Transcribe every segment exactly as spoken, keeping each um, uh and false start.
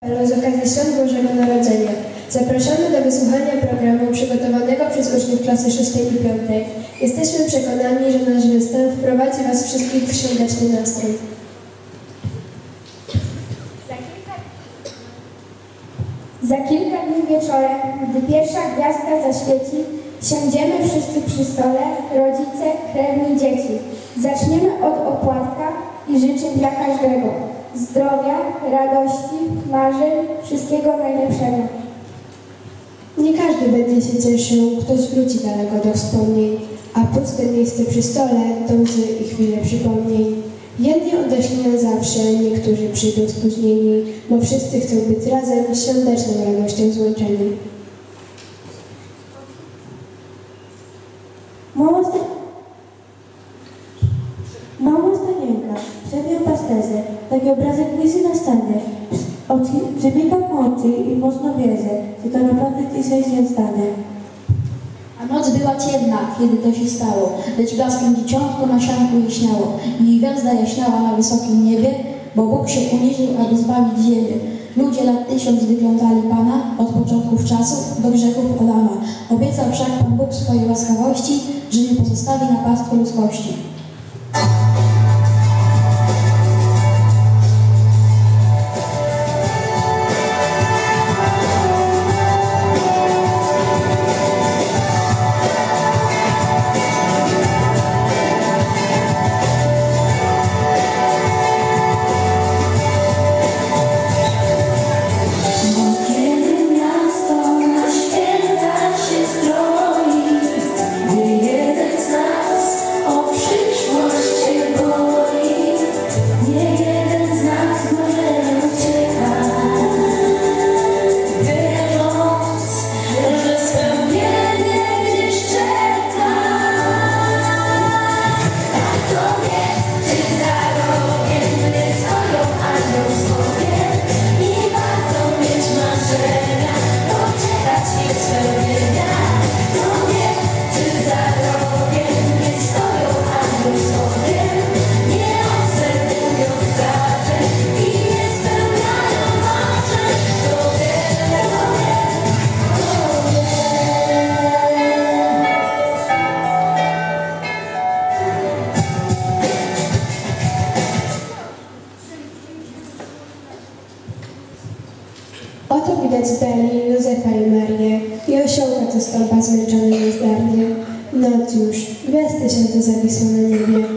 Z okazji Świąt Bożego Narodzenia. Zapraszamy do wysłuchania programu przygotowanego przez uczniów klasy szóstej i piątej. Jesteśmy przekonani, że nasz występ wprowadzi Was wszystkich w świąteczny nastrój. Za kilka... Za kilka dni wieczorem, gdy pierwsza gwiazdka zaświeci, siądziemy wszyscy przy stole, rodzice, krewni, dzieci. Zaczniemy od opłatka i życzeń dla każdego. Zdrowia, radości, marzeń, wszystkiego najlepszego. Nie każdy będzie się cieszył, ktoś wróci daleko do wspomnień, a puste miejsce przy stole to łzy i chwile przypomnień. Jedni odeszli na zawsze, niektórzy przyjdą spóźnieni, bo wszyscy chcą być razem z świąteczną radością złączeni. Mała, sta... Mała stanienka, przedmiot pastezę, taki obrazek wisi na stanie. Przebiegam oczy i mocno wierzę, że to naprawdę dzisiaj się stanie. A noc była ciemna, kiedy to się stało, lecz blaskiem dzieciątko na sianku jaśniało i gwiazda jaśniała na wysokim niebie, bo Bóg się uniżył, aby zbawić ziemię. Ludzie lat tysiąc wyglądali Pana od początków czasów do grzechów Adama. Obiecał wszak Pan Bóg swojej łaskawości, że nie pozostawi na pastwę ludzkości. Oto widać w dali Józefa i Marię i osiołka, co stąpa zmęczony niezdarnie. Noc już, gwiazdy się tu zawisły na niebie.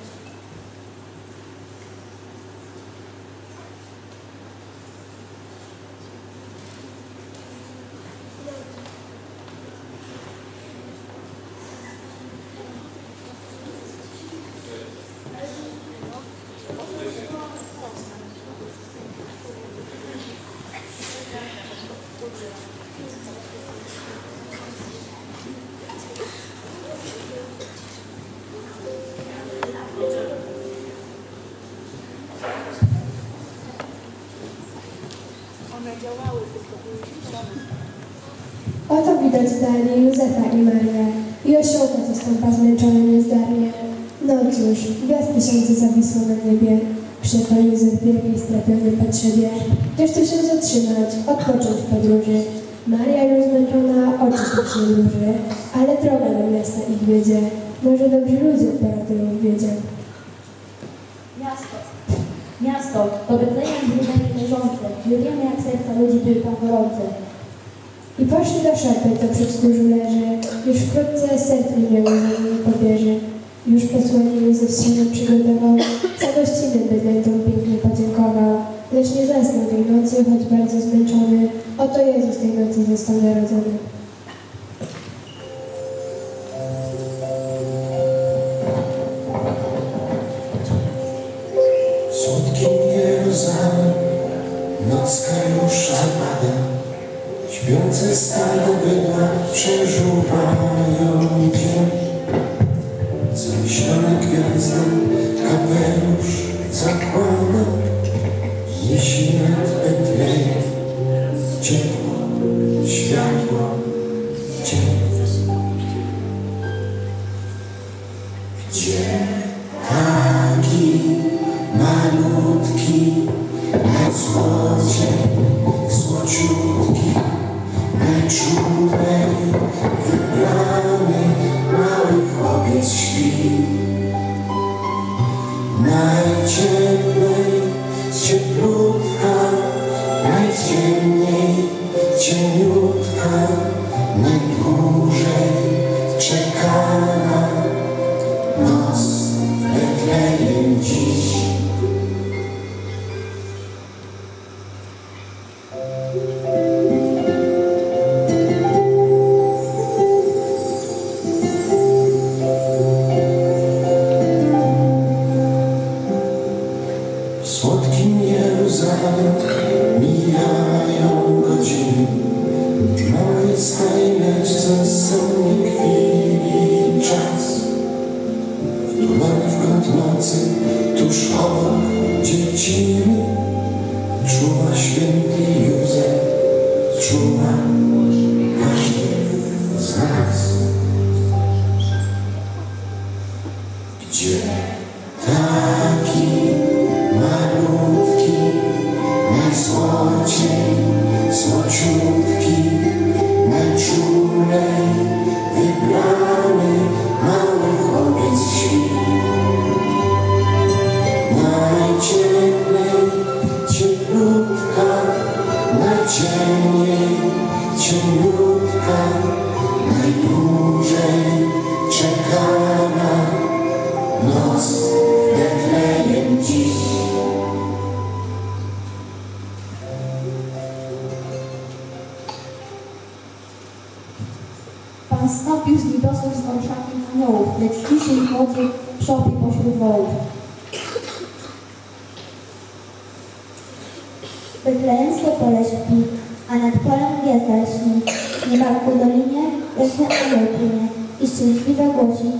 Oto widać w dali Józefa i Marię i osiołka, co stąpa zmęczony niezdarnie. Noc już, gwiazdy się zawisły na niebie. Przyjechał Józef wielkiej strapiony potrzebie. Gdzież tu się zatrzymać, odpocząć w podróży. Maria już zmęczona, oczy się mruży, ale droga do miasta ich wiedzie. Może dobrzy ludzie poratują w biedzie. Miasto, miasto, to Betlejem brudne i leżące. My wiemy, jak serca ludzi były tam gorące. I poszli do szopy, to przy wzgórzu leży. Już wkrótce serce miało za nimi pobierze. Już posłanie Józef się przygotował, za gościny bydlętom pięknie podziękował. Lecz nie zasnął tej nocy, choć bardzo zmęczony. Oto Jezus tej nocy został narodzony. Słodkim Jeruzalem nocka już pada. Śpiące stado bydła przeżuwają dzień. Zamyślona gwiazda kapelusz zakłada, jeśli nad Betlejem ciepło, światło, cień. Gdzie taki malutki na złocie cieniutka najdłużej czekana noc w Betlejem dziś. W słodkim Jeruzalem mijają godziny, małej stajeczce sennie kwili czas. Wtulony w kąt nocy, tuż obok dzieciny, czuwa święty Józef, czuwa każdy z nas. Gdzie taki malutki, najsłodziej, słociutki, najczulej wybrany mały chłopiec śpi. Najcieplej cieplutka, najciemniej ciemnutka, najdłużej czekana noc w Betlejem dziś. Pan zstąpił z niebiosów z orszakiem aniołów, lecz ciszy i chłodzie szopie pośród wołów. Betlejemskie pole śpi, a nad polem gwiazda lśni. Nieba ku dolinie, jasny anioł płynie i szczęśliwe głosi.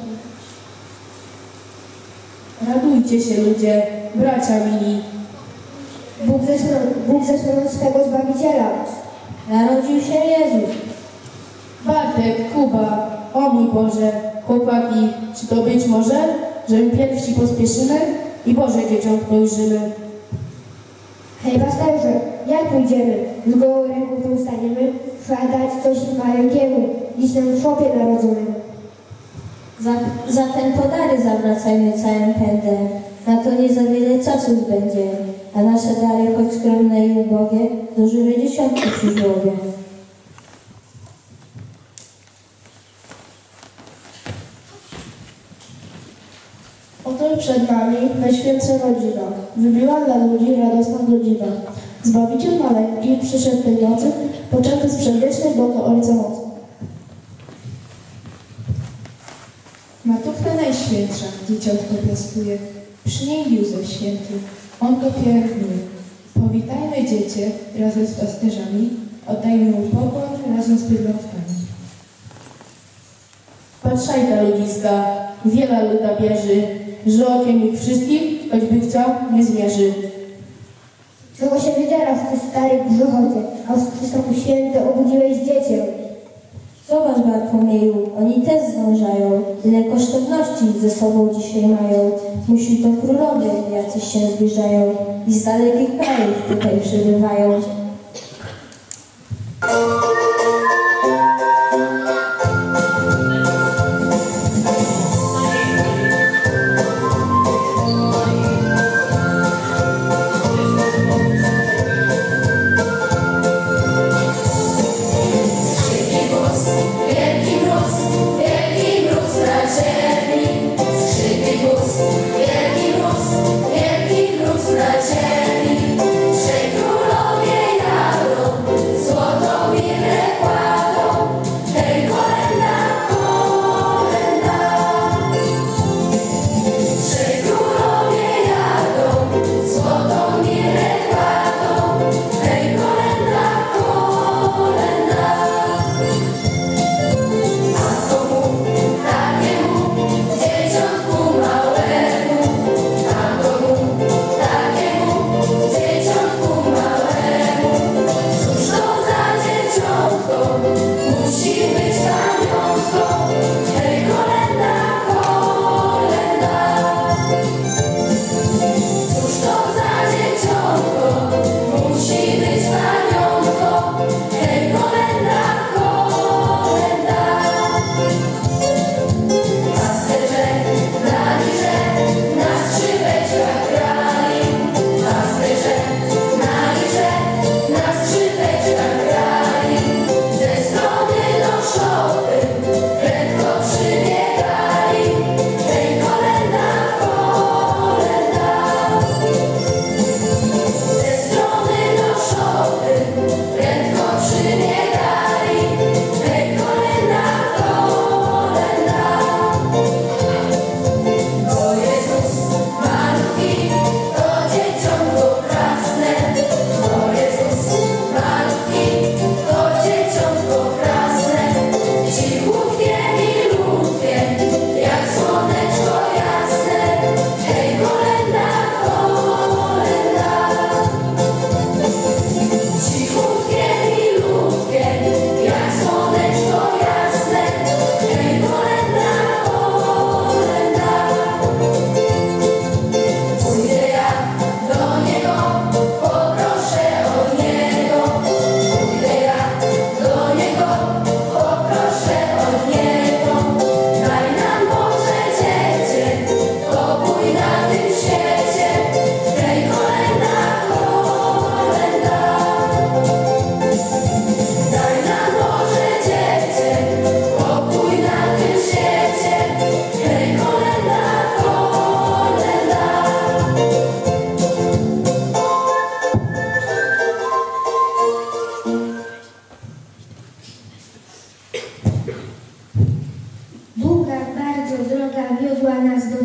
Radujcie się ludzie, bracia mili. Bóg zesłał, Bóg zesłał swego Zbawiciela. Narodził się Jezus. Bartek, Kuba, o mój Boże, chłopaki, czy to być może, że my pierwsi pospieszymy i Boże dzieciątko ujrzymy? Hej, pasterze, jak pójdziemy? Z gołą ręką tu ustaniemy? Trzeba dać coś maleńkiemu, dziś nam w szopie narodzonym. Za, zatem podary zawracajmy całym pędem, na to nie za wiele czasu zbędzie, a nasze dary, choć skromne i ubogie, dożyły dziesiątki przy głowie. Oto przed nami Najświętsza Rodzina, wybiła dla ludzi radosna godzina. Zbawiciel maleńki przyszedł tej nocy, poczęty z przedwiecznej Boga Ojca mocy. Matówka Najświętsza dzieciątko piastuje, przy niej Józef święty, on go pielęgnuje. Powitajmy dziecię razem z pasterzami, oddajmy mu pokłon razem z bydlątkami. Patrzaj ta ludziska, wiele luda bieży, że okiem ich wszystkich, choćby chciał, nie zmierzy. Czego się wydzierasz, ty stary grzechocie, a w Chrystoku Święty obudziłeś dziecię. Zobacz, Bartłomieju, oni też zdążają, ile kosztowności ze sobą dzisiaj mają. Musi to królowie, jacyś się zbliżają i z dalekich krajów tutaj przybywają. Wielki mróz na ziemi, trzej królowie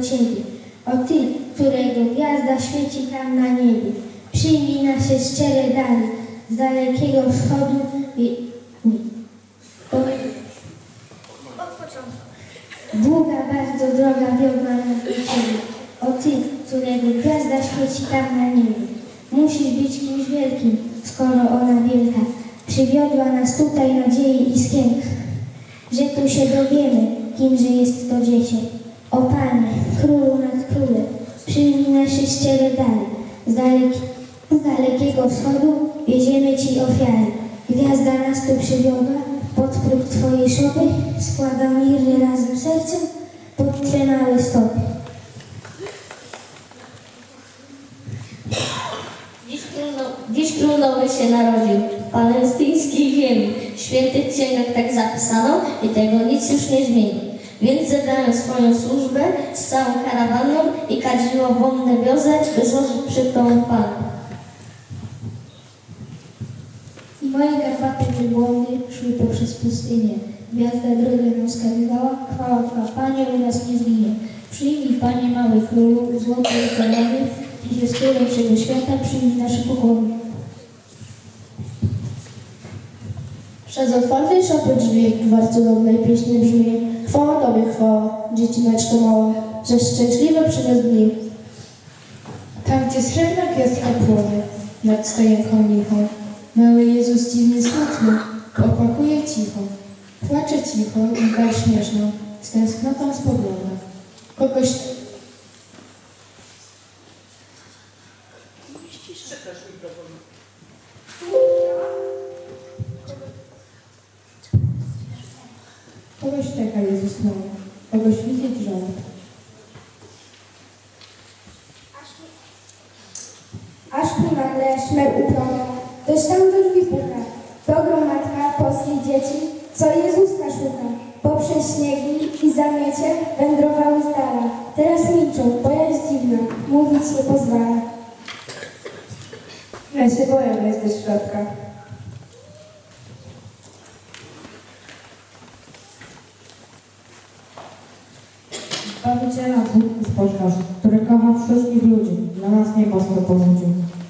Ciebie. O Ty, którego gwiazda świeci tam na niebie, przyjmij nasze szczere dary z dalekiego wschodu i... Od początku. Długa, bardzo droga wiodła nas do Ciebie. O Ty, którego gwiazda świeci tam na niebie. Musisz być kimś wielkim, skoro ona wielka. Przywiodła nas tutaj nadziei i skięk, że tu się dowiemy, kimże jest to dziecię. O Panie, Królu nad królem, przyjmij nasze szczere dary. Z, daleki, z dalekiego wschodu wieziemy Ci ofiary. Gwiazda nas tu przywiodła, pod próg Twojej szopy składam mirny razem sercem pod Twe małe stopy. Dziś król, dziś król nowy się narodził, palestyńskiej ziemi. W świętych księgach tak zapisano i tego nic już nie zmieni. Więc zebrałem swoją służbę z całą karawaną i kadziło wonne wiozę, by złożyć przed Tobą Panu. I moje garbaty wielbłądy szły poprzez pustynię. Gwiazda drogę nam wskazywała, chwała Twa, Panie, u nas nie zginie. Przyjmij, Panie, mały królu, złoty i korowy, i ze skórą wszego świata przyjmij nasze pokłony. Przez otwarte szopy drzwi gwar cudownej pieśni brzmi. Chwała Tobie, chwała, dziecineczko mała, że szczęśliwe przyniósł dni. Tam, gdzie srebrna gwiazdka płonie nad stojenką lichą, mały Jezus dziwnie smutny, opłakuje cicho. Płacze cicho i gar śnieżną, z tęsknotą spogląda. Kogoś... Kogoś czeka Jezus mały, kogoś widzieć żona. Aż tu nagle szmer upląta, ktoś tam do drzwi puka. To gromadka polskich dzieci, co Jezuska szuka. Poprzez śniegi i zamiecie wędrowały z dala. Teraz milczą, bo jest dziwna, mówić nie pozwala. Ja się boję wejść do środka. Zbawiciela Bóg spośród, który kocha wszystkich ludzi, dla nas nieboskie powodził.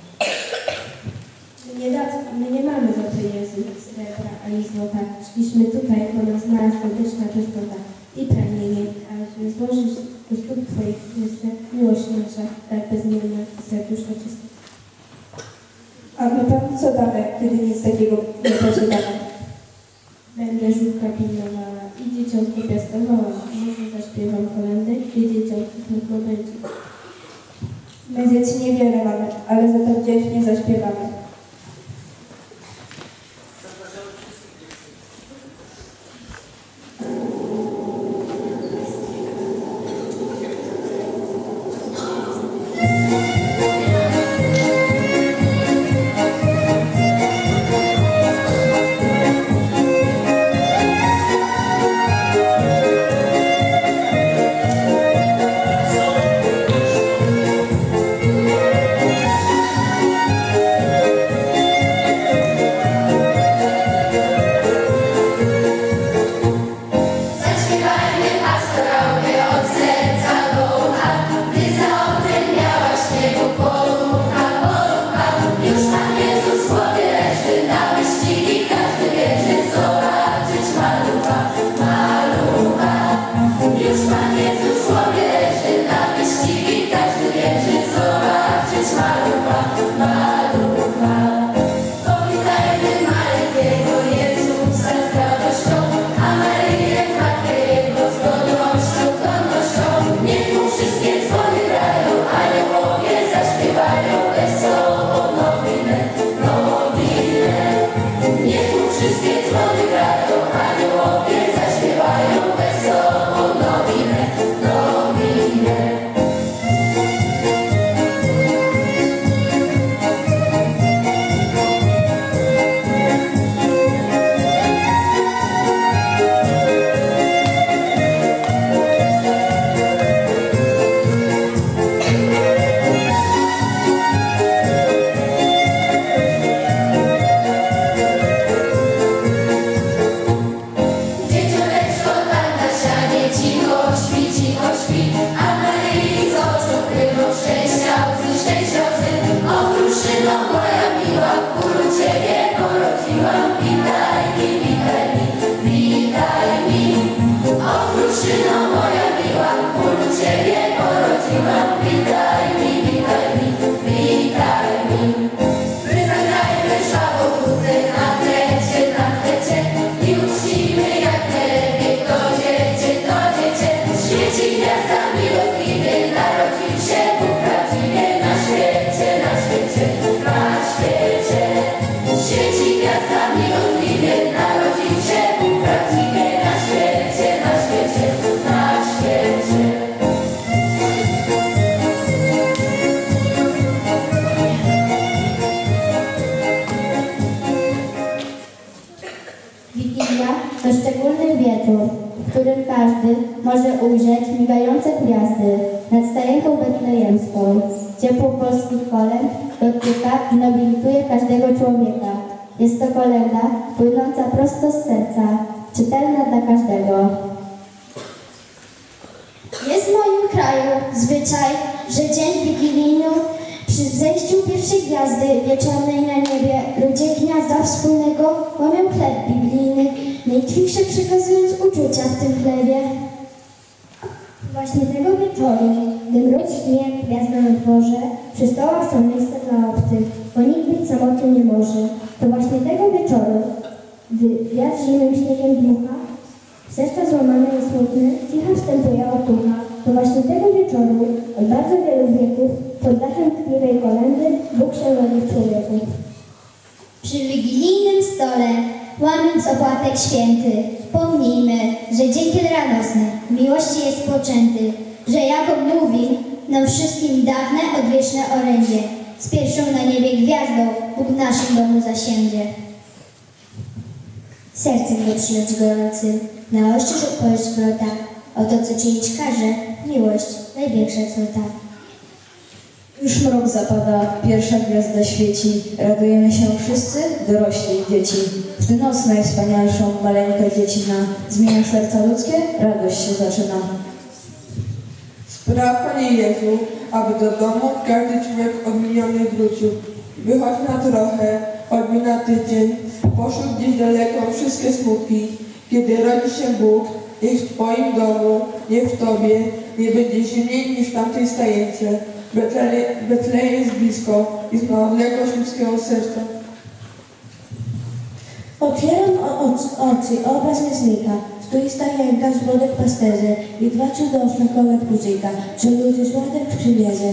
My nie, da, my nie mamy za pieniędzy, srebra ani złota. Szliśmy tutaj, bo nas znalazł serdeczna czystota i pragnienie, ażeby złożyć do stóp Twoich Chryste miłość nasza, tak bezmienna i serduszko czysta. A my Panu co damy, kiedy nic takiego nie posiadamy? Będę żółtka pilnowała i dzieciątko piastowała. Może zaśpiewam kolędy, gdzie dzieciątko smutno będzie. My dzieci niewiele mamy, ale za to wdzięcznie zaśpiewamy. Thank Wigilia to szczególny wieczór, w którym każdy może ujrzeć migające gwiazdy nad stajenką betlejemską. Ciepło polskich kolęd dotyka i nobilituje każdego człowieka. Jest to kolęda płynąca prosto z serca, czytelna dla każdego. Jest w moim kraju zwyczaj, że dzień wigilijny przy wzejściu pierwszej gwiazdy wieczornej na niebie ludzie gniazda wspólnego łamią chleb biblijny, najtkliwsze przekazując uczucia w tym chlebie. Właśnie tego wieczoru, gdy mróz śmieje gwiazda na dworze, przy stołach są miejsca dla obcych, bo nikt być samotny nie może. To właśnie tego wieczoru, gdy wiatr zimnym śniegiem dmucha, serca złamane i smutne, cicha wstępuje otucha. To właśnie tego wieczoru, od bardzo wielu wieków, pod dachem tkliwej kolędy, Bóg się rodzi w człowieku. Przy wigilijnym stole, łamiąc opłatek święty, pomnijmy, że dzień wielkanocny miłości jest poczęty, że Jakub mówi nam wszystkim dawne, odwieczne orędzie, z pierwszą na niebie gwiazdą Bóg w naszym domu zasiędzie. Sercem nie przyjąć gorącym, na ostrzyż odpowiedź zwrota, o to, co czynić każe, miłość największa cnota. Już mrok zapada, pierwsza gwiazda świeci, radujemy się wszyscy, dorośli i dzieci. W tę noc najwspanialszą maleńka dziecina zmienia serca ludzkie, radość się zaczyna. Spraw, Panie Jezu, aby do domu każdy człowiek odmieniony wrócił. Wychodź na trochę, choćby na tydzień, poszły gdzieś daleko wszystkie smutki. Kiedy rodzi się Bóg, niech w Twoim domu, niech w Tobie nie będzie zimniej niż w tamtej stajence. Betlejem jest blisko i zna odległość ludzkiego serca. Otwieram oczy, obraz nie znika. Stoi stajenka z wodek pasterze i dwa cudowne koła kuzyka, że ludzie z ładek przywiezie.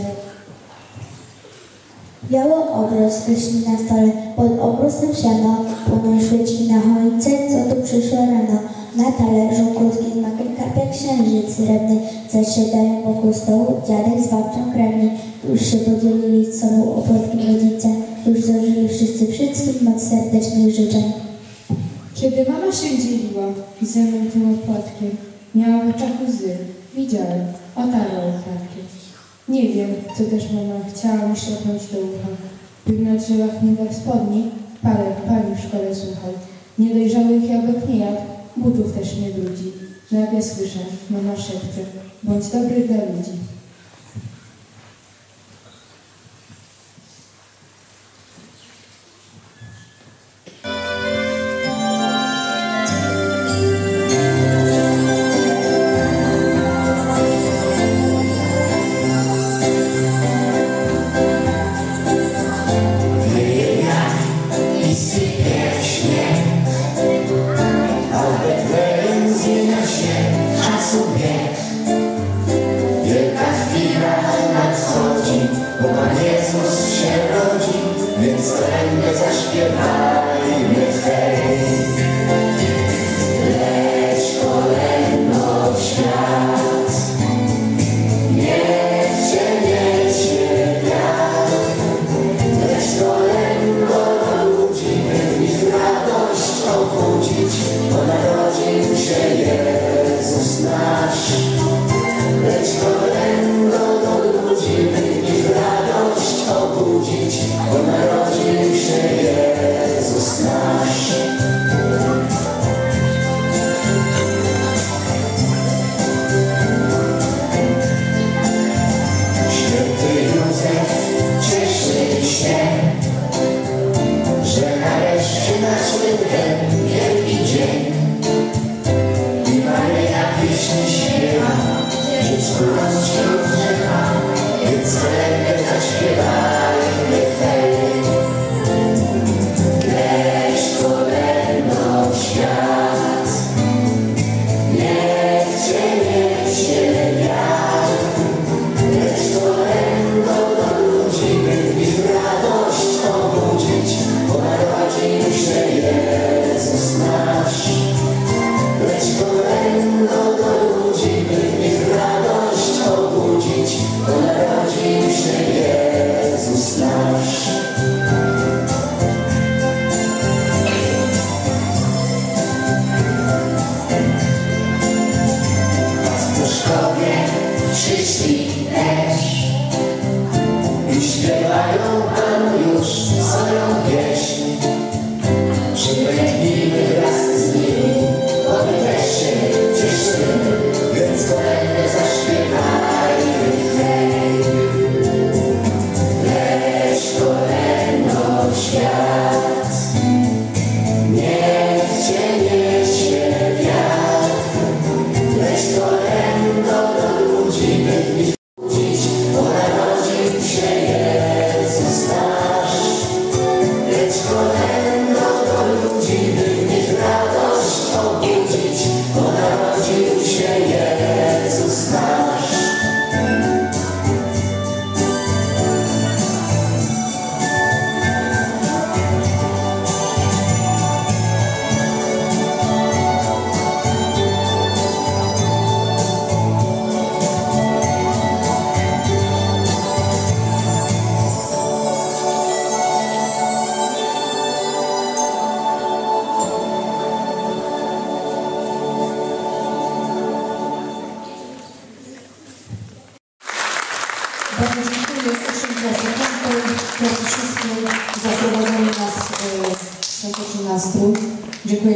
Biało obraz wyśni na stole, pod obrusem siano, płoną świeci na choince, co tu przyszło rano. Na talerzu krótki z makiem karpia księżyc srebrny, zasiadają wokół stołu dziadek z babcią krewni. Już się podzielili z sobą opłatkiem rodzice, już zdążyli wszyscy wszystkim moc serdecznych życzeń. Kiedy mama się dzieliła ze mną tym opłatkiem, miała w oczach łzy. Widziałem, otarła opłatkiem. Nie wiem, co też mama chciała mi szepnąć do ucha. Gdy na drzewach nie dał spodni, parę pani w szkole słuchał. Niedojrzałych jabłek nie jadł, butów też nie brudzi. Nagle słyszę, mama szepcze, bądź dobry dla ludzi. Wielka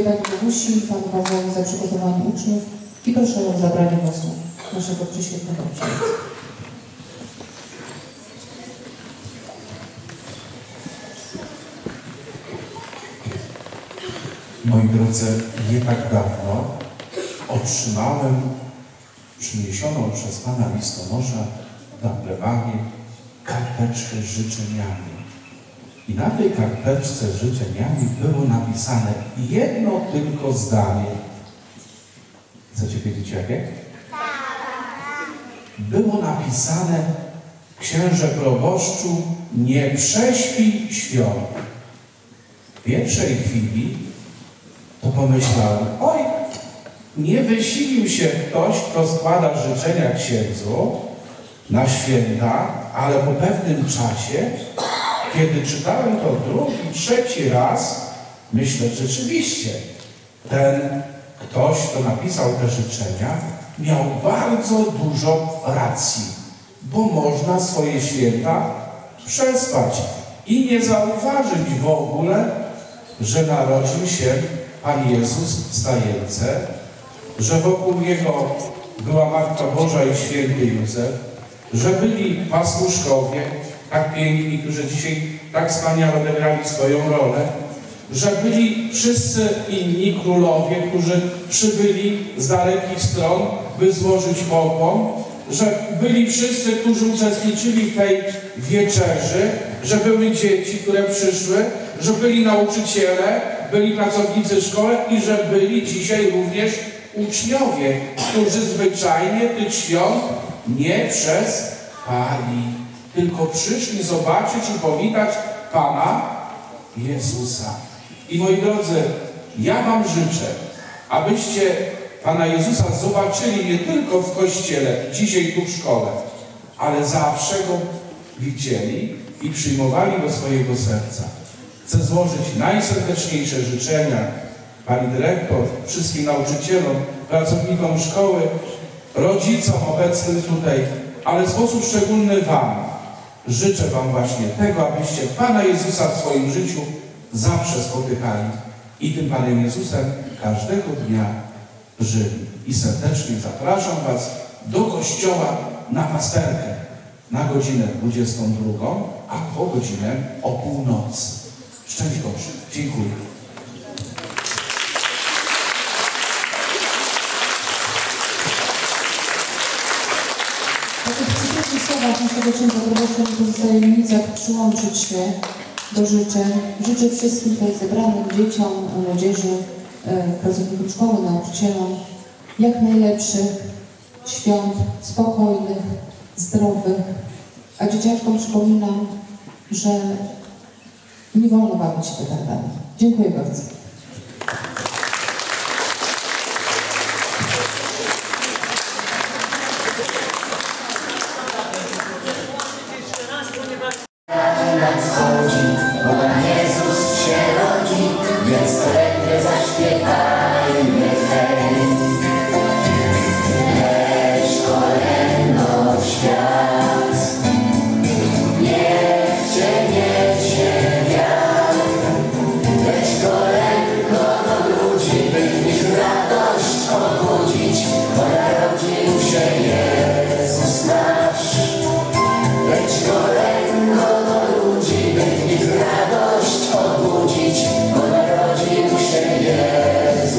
Pani Bogusi, Panu Pawłowi za przygotowanie uczniów i proszę o zabranie głosu naszego prześwietnego księdza. Moi drodzy, nie tak dawno otrzymałem przyniesioną przez Pana listonosza na plebanie karteczkę z życzeniami. I na tej karteczce z życzeniami było napisane jedno tylko zdanie. Chcecie wiedzieć jakie? Było napisane: księże proboszczu, nie prześpij świąt. W pierwszej chwili to pomyślałem, oj, nie wysilił się ktoś, kto składa życzenia księdzu na święta, ale po pewnym czasie, kiedy czytałem to drugi, trzeci raz, myślę, rzeczywiście, ten ktoś, kto napisał te życzenia, miał bardzo dużo racji, bo można swoje święta przespać i nie zauważyć w ogóle, że narodził się Pan Jezus w Stajence, że wokół Niego była Matka Boża i Święty Józef, że byli pastuszkowie, tak piękni, którzy dzisiaj tak wspaniale odegrali swoją rolę, że byli wszyscy inni królowie, którzy przybyli z dalekich stron, by złożyć pokłon, że byli wszyscy, którzy uczestniczyli w tej wieczerzy, że były dzieci, które przyszły, że byli nauczyciele, byli pracownicy szkoły i że byli dzisiaj również uczniowie, którzy zwyczajnie tych świąt nie przespali, tylko przyszli zobaczyć i powitać Pana Jezusa. I moi drodzy, ja Wam życzę, abyście Pana Jezusa zobaczyli nie tylko w kościele, dzisiaj tu w szkole, ale zawsze Go widzieli i przyjmowali do swojego serca. Chcę złożyć najserdeczniejsze życzenia Pani Dyrektor, wszystkim nauczycielom, pracownikom szkoły, rodzicom obecnym tutaj, ale w sposób szczególny Wam. Życzę Wam właśnie tego, abyście Pana Jezusa w swoim życiu zawsze spotykali i tym Panem Jezusem każdego dnia żyli. I serdecznie zapraszam Was do kościoła na pasterkę na godzinę dwudziestą drugą, a po godzinę o północy. Szczęść Boże. Dziękuję. Po tych przyjemnych słowach naszego księdza proboszcza nie pozostaje mi nic jak przyłączyć się do życzeń. Życzę wszystkim tutaj zebranym dzieciom, młodzieży, pracownikom szkoły, nauczycielom jak najlepszych świąt, spokojnych, zdrowych, a dzieciaczkom przypominam, że nie wolno bawić się petardami. Dziękuję bardzo. Nadchodzi, bo Pan Jezus się rodzi, więc kolędy zaśpiewajmy hej. Leć kolędo w świat, niech Cię niesie wiatr. Leć kolędo do ludzi, by w nich radość obudzić, bo narodził się Jezus nasz. Leć kolędo do ludzi, by w nich radość obudzić, bo narodził się Jezus.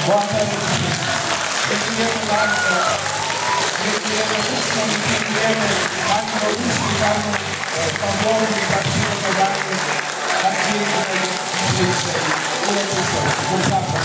bohaterycznie. Dziękujemy bardzo. Dziękujemy uczniom i dziękujemy Pani Bogusi, Panu Pawłowi za przygotowanie tak pięknej dzisiejszej uroczystości. Zapraszam.